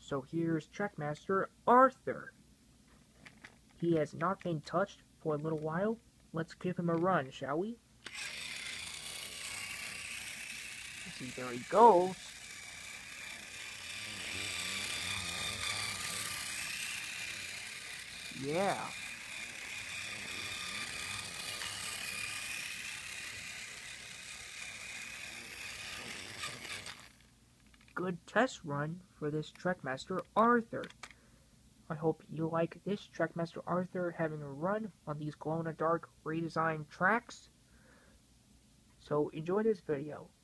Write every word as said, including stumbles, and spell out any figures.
So here's Trackmaster Arthur. He has not been touched for a little while. Let's give him a run, shall we? See, there he goes. Yeah. Good test run for this Trackmaster Arthur. I hope you like this Trackmaster Arthur having a run on these glow-in-the-dark redesigned tracks. So enjoy this video.